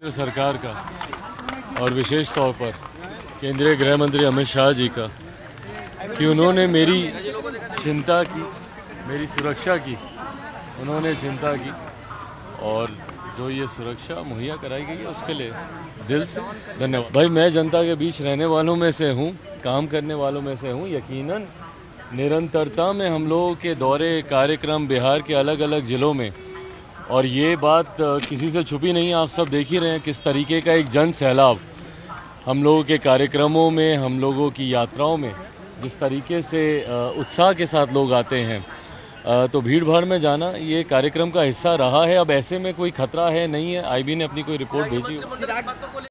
सरकार का और विशेष तौर पर केंद्रीय गृह मंत्री अमित शाह जी का कि उन्होंने मेरी चिंता की, मेरी सुरक्षा की, उन्होंने चिंता की और जो ये सुरक्षा मुहैया कराई गई है उसके लिए दिल से धन्यवाद। भाई मैं जनता के बीच रहने वालों में से हूँ, काम करने वालों में से हूँ। यकीनन निरंतरता में हम लोगों के दौरे कार्यक्रम बिहार के अलग अलग ज़िलों में, और ये बात किसी से छुपी नहीं, आप सब देख ही रहे हैं किस तरीके का एक जन सैलाब हम लोगों के कार्यक्रमों में, हम लोगों की यात्राओं में जिस तरीके से उत्साह के साथ लोग आते हैं, तो भीड़ भाड़ में जाना ये कार्यक्रम का हिस्सा रहा है। अब ऐसे में कोई खतरा है नहीं है। आईबी ने अपनी कोई रिपोर्ट भेजी।